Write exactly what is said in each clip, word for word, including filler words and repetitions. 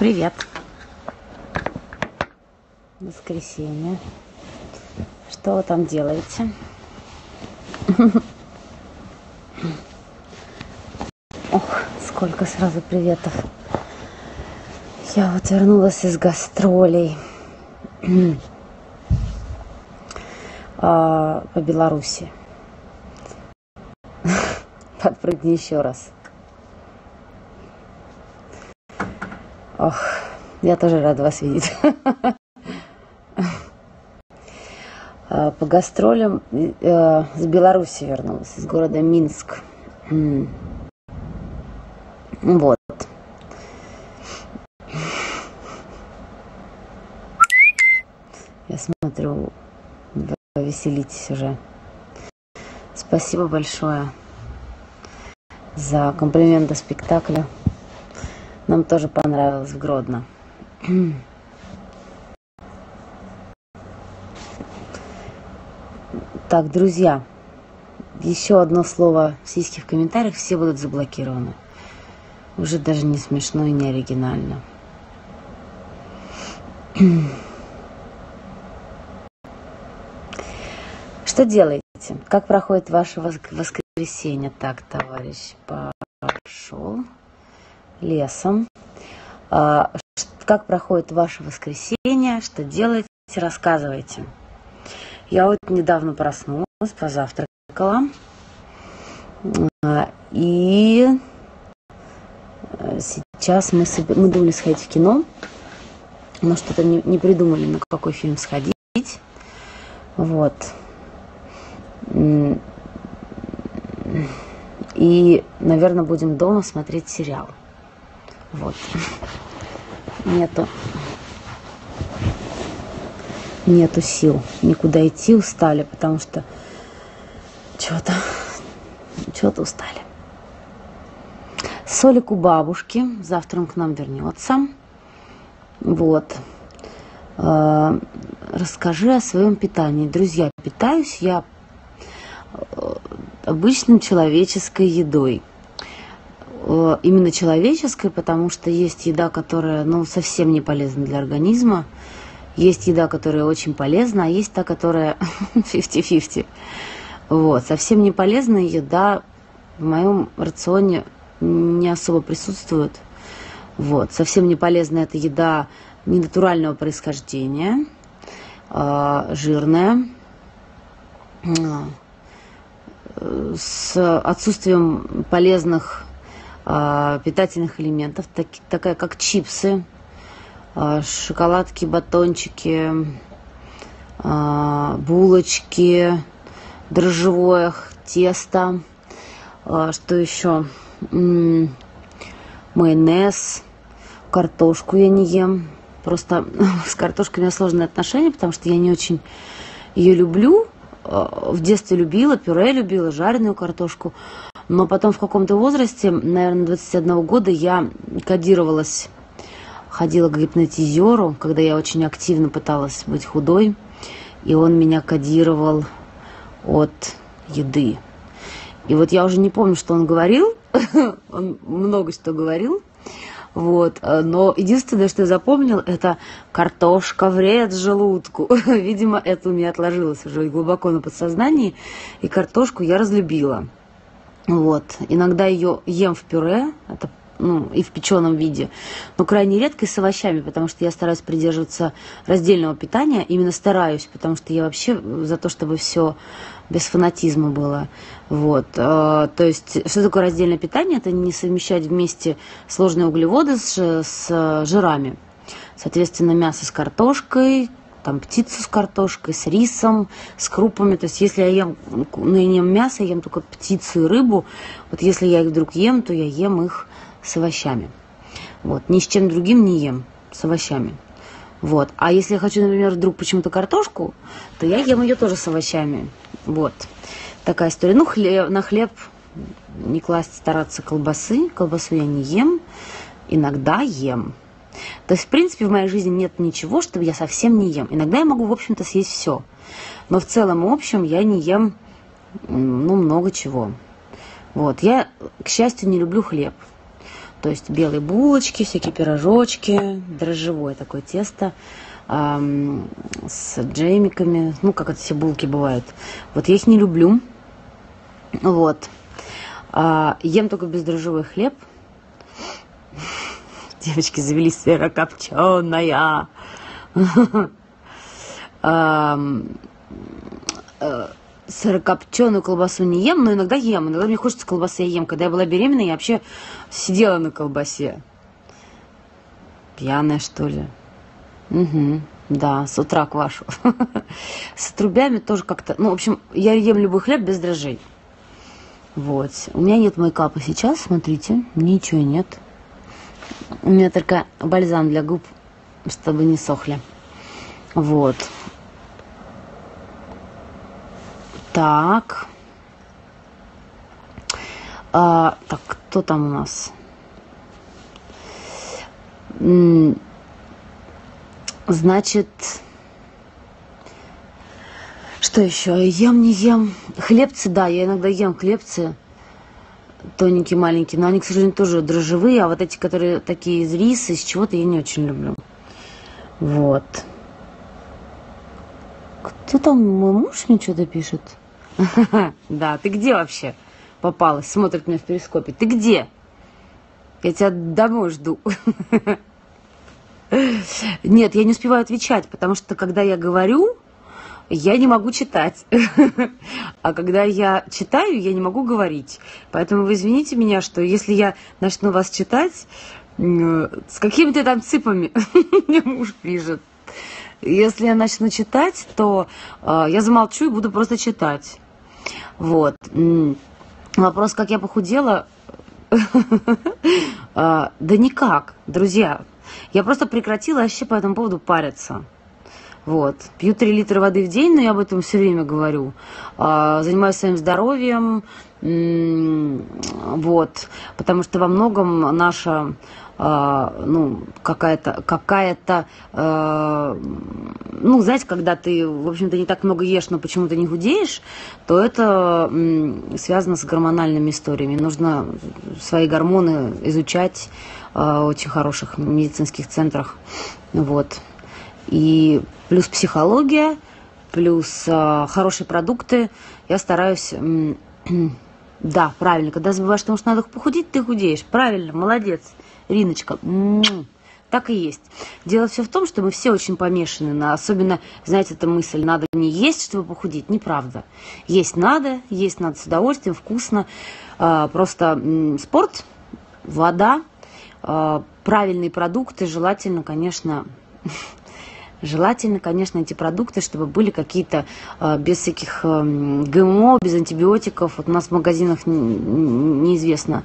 Привет. Воскресенье. Что вы там делаете? Ох, сколько сразу приветов. Я вот вернулась из гастролей по Беларуси. Подпрыгни еще раз. Ох, я тоже рада вас видеть. По гастролям с Беларуси вернулась, из города Минск. Вот. Я смотрю, вы веселитесь уже. Спасибо большое за комплименты спектакля. Нам тоже понравилось в Гродно. Так, друзья, еще одно слово сиськи в комментариях, все будут заблокированы. Уже даже не смешно и не оригинально. Что делаете? Как проходит ваше воскресенье? Так, товарищ пошел лесом. Как проходит ваше воскресенье? Что делаете? Рассказывайте. Я вот недавно проснулась, позавтракала. И сейчас мы, мы думали сходить в кино, но что-то не, не придумали, на какой фильм сходить. Вот. И, наверное, будем дома смотреть сериал. Вот. Нету. Нету сил никуда идти, устали, потому что что-то, что-то устали. Солик у бабушки, завтра он к нам вернется. Вот. Расскажи о своем питании. Друзья, питаюсь я обычным человеческой едой. Именно человеческой, потому что есть еда, которая, ну, совсем не полезна для организма. Есть еда, которая очень полезна, а есть та, которая пятьдесят на пятьдесят. Вот. Совсем не полезная еда в моем рационе не особо присутствует. Вот. Совсем не полезная эта еда ненатурального происхождения, жирная, с отсутствием полезных питательных элементов, так, такая как чипсы, шоколадки, батончики, булочки, дрожжевое тесто, что еще, майонез, картошку я не ем. Просто с картошкой у меня сложные отношения, потому что я не очень ее люблю. В детстве любила, пюре любила, жареную картошку. Но потом в каком-то возрасте, наверное, двадцати одного года, я кодировалась, ходила к гипнотизеру, когда я очень активно пыталась быть худой. И он меня кодировал от еды. И вот я уже не помню, что он говорил. Он много что говорил. Вот. Но единственное, что я запомнил, это картошка вред желудку. Видимо, это у меня отложилось уже глубоко на подсознании. И картошку я разлюбила. Вот. Иногда ее ем в пюре, это, ну, и в печеном виде, но крайне редко и с овощами, потому что я стараюсь придерживаться раздельного питания. Именно стараюсь, потому что я вообще за то, чтобы все без фанатизма было. Вот. То есть, что такое раздельное питание? Это не совмещать вместе сложные углеводы с, с жирами. Соответственно, мясо с картошкой, там птицу с картошкой, с рисом, с крупами. То есть, если я ем, ну, я не ем мясо, я ем только птицу и рыбу. Вот если я их вдруг ем, то я ем их с овощами. Вот. Ни с чем другим не ем, с овощами. Вот. А если я хочу, например, вдруг почему-то картошку, то я ем ее тоже с овощами. Вот. Такая история. Ну, хлеб, на хлеб не класть, стараться колбасы. Колбасу я не ем. Иногда ем. То есть, в принципе, в моей жизни нет ничего, чтобы я совсем не ем. Иногда я могу, в общем-то, съесть все. Но в целом, в общем, я не ем, ну, много чего. Вот. Я, к счастью, не люблю хлеб. То есть белые булочки, всякие пирожочки, дрожжевое такое тесто эм, с джемиками. Ну, как это все булки бывают. Вот я их не люблю. Вот. А, ем только бездрожжевой хлеб. Девочки завелись сырокопченая. Сырокопченую колбасу не ем, но иногда ем. Иногда мне хочется колбасы, я ем. Когда я была беременна, я вообще сидела на колбасе. Пьяная, что ли? Угу. Да, с утра квашу. С отрубями тоже как-то... Ну, в общем, я ем любой хлеб без дрожжей. Вот. У меня нет мейкапа сейчас, смотрите. Ничего нет. У меня только бальзам для губ, чтобы не сохли. Вот. Так. А, так, кто там у нас? М, Значит, что еще? Ем, не ем. Хлебцы, да, я иногда ем хлебцы. Тоненькие, маленькие. Но они, к сожалению, тоже дрожжевые. А вот эти, которые такие из риса, из чего-то, я не очень люблю. Вот. Кто там? Мой муж мне что-то пишет? Да, ты где вообще попалась? Смотрит меня в перископе. Ты где? Я тебя домой жду. Нет, я не успеваю отвечать, потому что когда я говорю, я не могу читать. А когда я читаю, я не могу говорить. Поэтому вы извините меня, что если я начну вас читать, с какими-то там цыпами, мне муж пишет. Если я начну читать, то э, я замолчу и буду просто читать. Вот. Вопрос, как я похудела? Да никак, друзья. Я просто прекратила вообще по этому поводу париться. Вот. Пью три литра воды в день, но я об этом все время говорю. Занимаюсь своим здоровьем. Вот. Потому что во многом наша... ну, какая-то, какая-то, э, ну, знаете, когда ты, в общем-то, не так много ешь, но почему-то не худеешь, то это м, связано с гормональными историями. Нужно свои гормоны изучать э, в очень хороших медицинских центрах. Вот. И плюс психология, плюс э, хорошие продукты. Я стараюсь... М, да, правильно, когда забываешь, потому что надо похудеть, ты худеешь. Правильно, молодец. Риночка, так и есть. Дело все в том, что мы все очень помешаны на, особенно, знаете, эта мысль, надо не есть, чтобы похудеть. Неправда. Есть надо, есть надо с удовольствием, вкусно. Просто спорт, вода, правильные продукты, желательно, конечно, желательно, конечно, эти продукты, чтобы были какие-то без всяких ГМО, без антибиотиков. Вот у нас в магазинах неизвестно,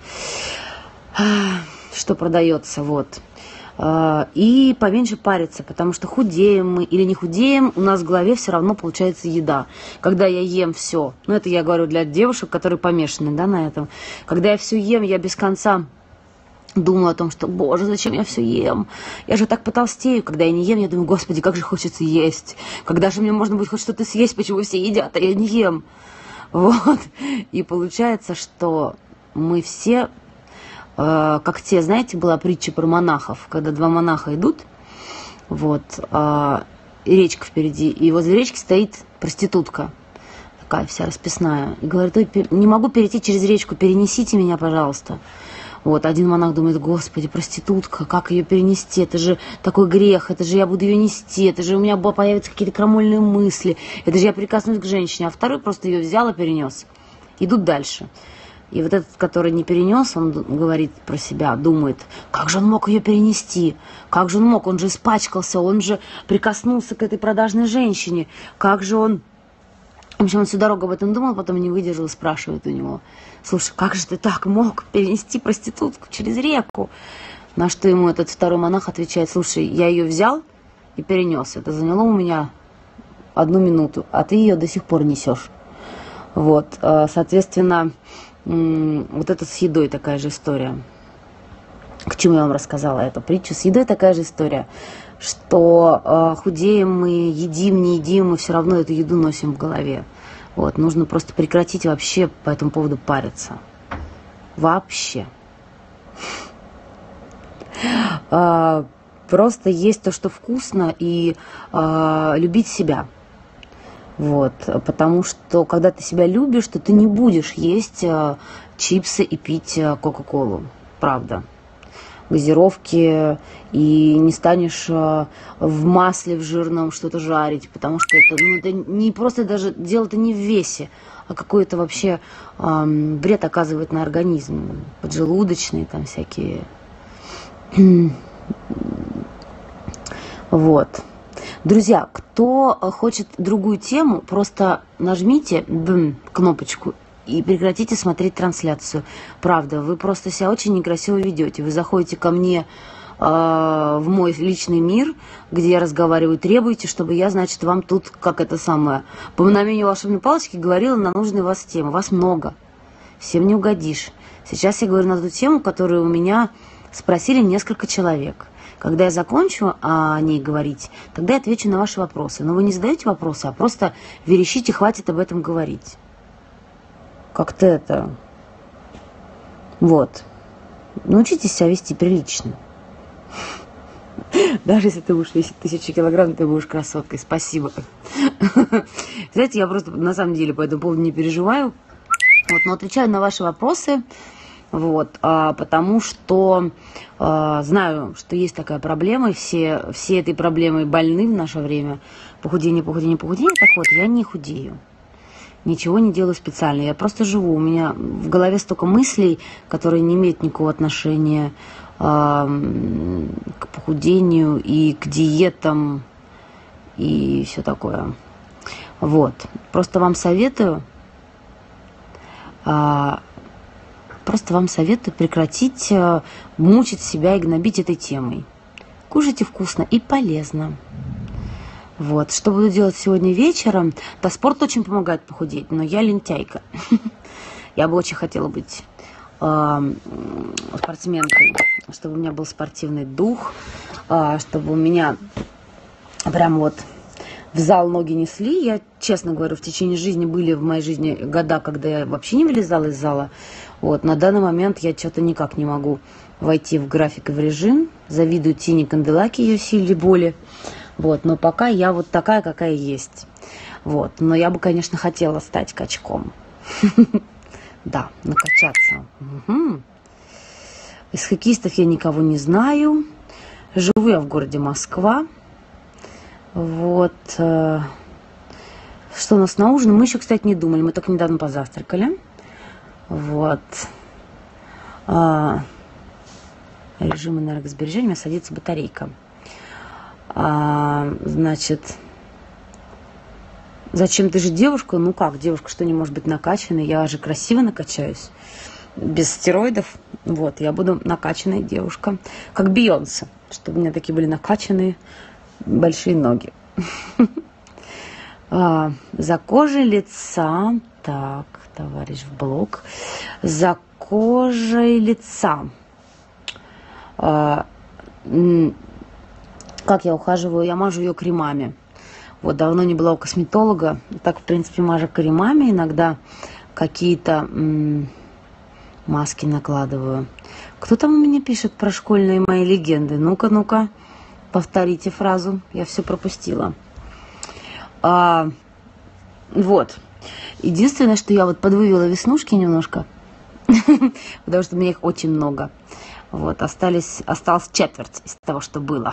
что продается, вот. И поменьше париться, потому что худеем мы или не худеем, у нас в голове все равно получается еда. Когда я ем все, ну это я говорю для девушек, которые помешаны, да, на этом. Когда я все ем, я без конца думаю о том, что, боже, зачем я все ем? Я же так потолстею. Когда я не ем, я думаю, господи, как же хочется есть. Когда же мне можно будет хоть что-то съесть, почему все едят, а я не ем? Вот. И получается, что мы все... Как те, знаете, была притча про монахов, когда два монаха идут, вот, и речка впереди, и возле речки стоит проститутка, такая вся расписная, и говорит, ой, не могу перейти через речку, перенесите меня, пожалуйста. Вот, один монах думает, господи, проститутка, как ее перенести, это же такой грех, это же я буду ее нести, это же у меня появятся какие-то крамольные мысли, это же я прикоснусь к женщине, а второй просто ее взял и перенес. Идут дальше. И вот этот, который не перенес, он говорит про себя, думает, как же он мог ее перенести, как же он мог, он же испачкался, он же прикоснулся к этой продажной женщине, как же он... В общем, он всю дорогу об этом думал, потом не выдержал и спрашивает у него, слушай, как же ты так мог перенести проститутку через реку? На что ему этот второй монах отвечает, слушай, я ее взял и перенес, это заняло у меня одну минуту, а ты ее до сих пор несешь. Вот, соответственно... Вот это с едой такая же история. К чему я вам рассказала эту притчу? С едой такая же история, что э, худеем мы, едим, не едим, мы все равно эту еду носим в голове. Вот, нужно просто прекратить вообще по этому поводу париться. Вообще. А, просто есть то, что вкусно, и а, любить себя. Вот, потому что, когда ты себя любишь, то ты не будешь есть а, чипсы и пить а, кока-колу. Правда. Газировки, и не станешь а, в масле, в жирном что-то жарить, потому что это, ну, это не просто даже, дело-то не в весе, а какой-то вообще а, вред оказывает на организм. Поджелудочные там всякие. Вот. Друзья, кто хочет другую тему, просто нажмите бм, кнопочку и прекратите смотреть трансляцию. Правда, вы просто себя очень некрасиво ведете. Вы заходите ко мне э, в мой личный мир, где я разговариваю, требуете, чтобы я, значит, вам тут, как это самое, по мгновению волшебной палочки говорила на нужные вас темы. Вас много. Всем не угодишь. Сейчас я говорю на ту тему, которую у меня спросили несколько человек. Когда я закончу о ней говорить, тогда я отвечу на ваши вопросы. Но вы не задаете вопросы, а просто верещите, хватит об этом говорить. Как-то это... Вот. Научитесь себя вести прилично. Даже если ты будешь весить тысячу килограмм, ты будешь красоткой. Спасибо. Знаете, я просто на самом деле по этому поводу не переживаю. Вот, но отвечаю на ваши вопросы. Вот, а, потому что а, знаю, что есть такая проблема, и все, все этой проблемой больны в наше время. Похудение, похудение, похудение. Так вот, я не худею. Ничего не делаю специально. Я просто живу. У меня в голове столько мыслей, которые не имеют никакого отношения а, к похудению и к диетам и все такое. Вот. Просто вам советую... А, Просто вам советую прекратить э, мучить себя и гнобить этой темой. Кушайте вкусно и полезно. Вот. Что буду делать сегодня вечером? Да, спорт очень помогает похудеть, но я лентяйка. Я бы очень хотела быть э, спортсменкой, чтобы у меня был спортивный дух, э, чтобы у меня прям вот в зал ноги несли. Я, честно говорю, в течение жизни были в моей жизни года, когда я вообще не вылезала из зала. Вот, на данный момент я что-то никак не могу войти в график и в режим. Завидую Тине Канделаки, ее силе боли. Вот, но пока я вот такая, какая есть. Вот, но я бы, конечно, хотела стать качком. Да, накачаться. Из хоккеистов я никого не знаю. Живу я в городе Москва. Вот. Что у нас на ужин? Мы еще, кстати, не думали. Мы только недавно позавтракали. Вот. А, режим энергосбережения, у меня садится батарейка. А, значит, зачем ты же девушка? Ну как, девушка что не может быть накачанной? Я же красиво накачаюсь. Без стероидов. Вот, я буду накачанная девушка. Как Бейонсе. Чтобы у меня такие были накачанные большие ноги. За кожей лица. Так, товарищ в блог. За кожей лица. Как я ухаживаю? Я мажу ее кремами. Вот давно не была у косметолога. Так, в принципе, мажу кремами. Иногда какие-то маски накладываю. Кто там у меня пишет про школьные мои легенды? Ну-ка, ну-ка, повторите фразу. Я все пропустила. А, вот. Единственное, что я вот подвывела веснушки немножко, потому что у меня их очень много. Вот, остались, осталась четверть из того, что было.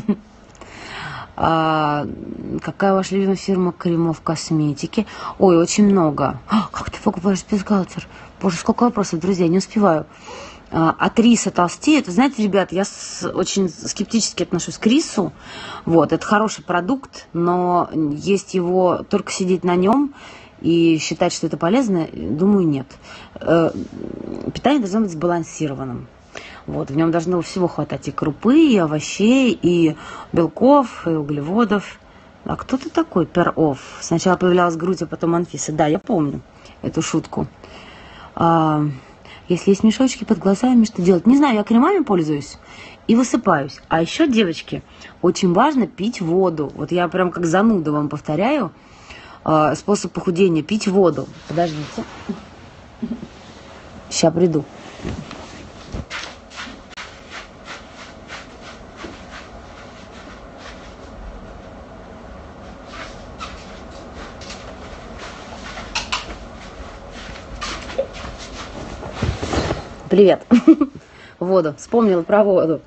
А, какая ваша любимая фирма кремов косметики? Ой, очень много. А, как ты покупаешь бюстгальтер? Боже, сколько вопросов, друзья, не успеваю. А, от риса толстеет. Вы знаете, ребят, я с, очень скептически отношусь к рису. Вот, это хороший продукт, но есть его, только сидеть на нем и считать, что это полезно, думаю, нет. Э, питание должно быть сбалансированным. Вот, в нем должно всего хватать: и крупы, и овощей, и белков, и углеводов. А кто ты такой, Перов? Сначала появлялась грудь, а потом Анфиса. Да, я помню эту шутку. А, если есть мешочки под глазами, что делать? Не знаю, я кремами пользуюсь и высыпаюсь. А еще, девочки, очень важно пить воду. Вот я прям как зануда вам повторяю. А, способ похудения – пить воду. Подождите. Сейчас приду. Привет. Воду. Вспомнила про воду.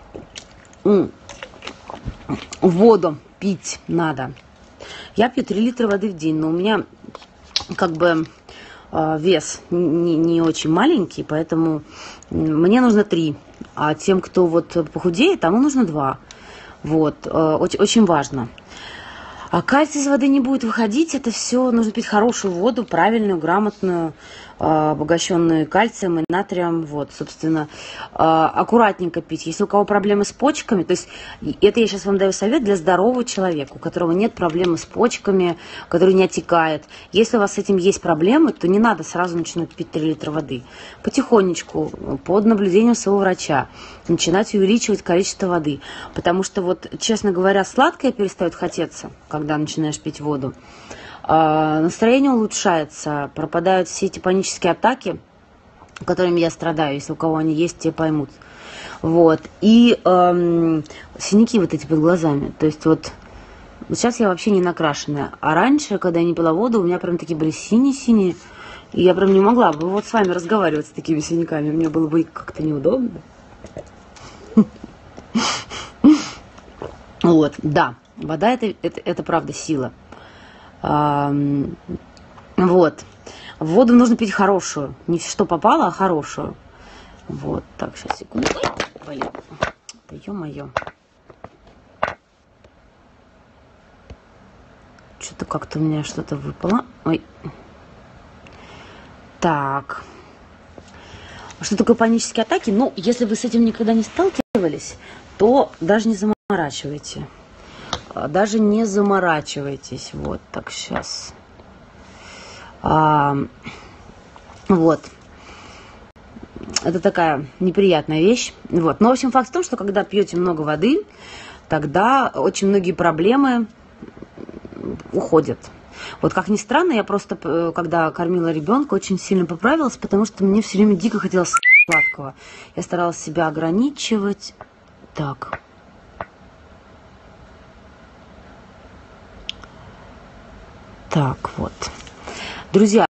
Воду пить надо. Я пью три литра воды в день, но у меня как бы вес не, не очень маленький, поэтому мне нужно три. А тем, кто вот похудеет, тому нужно два. Вот. Очень, очень важно. А кальций из воды не будет выходить. Это все нужно пить хорошую воду, правильную, грамотную, обогащенную кальцием и натрием. Вот, собственно, аккуратненько пить. Если у кого проблемы с почками, то есть это я сейчас вам даю совет для здорового человека, у которого нет проблемы с почками, который не отекает. Если у вас с этим есть проблемы, то не надо сразу начинать пить три литра воды. Потихонечку, под наблюдением своего врача, начинать увеличивать количество воды. Потому что, вот, честно говоря, сладкое перестает хотеться, когда начинаешь пить воду. Настроение улучшается, пропадают все эти панические атаки, которыми я страдаю, если у кого они есть, те поймут. Вот. И эм, синяки вот эти под глазами. То есть вот, вот сейчас я вообще не накрашенная. А раньше, когда я не пила воду, у меня прям такие были синие-синие. И я прям не могла бы вот с вами разговаривать с такими синяками. Мне было бы как-то неудобно. Вот, да. Вода это, это, это правда сила. А, вот. Воду нужно пить хорошую. Не что попало, а хорошую. Вот. Так, сейчас, секунду. Ой, блин. Да ё-моё. Что-то как-то у меня что-то выпало. Ой. Так. Что такое панические атаки? Ну, если вы с этим никогда не сталкивались, то даже не заморачивайте. Даже не заморачивайтесь. Вот, так, сейчас. А, вот. Это такая неприятная вещь. Вот. Но, в общем, факт в том, что когда пьете много воды, тогда очень многие проблемы уходят. Вот как ни странно, я просто, когда кормила ребенка, очень сильно поправилась, потому что мне все время дико хотелось сладкого. Я старалась себя ограничивать. Так. Так, вот. Друзья,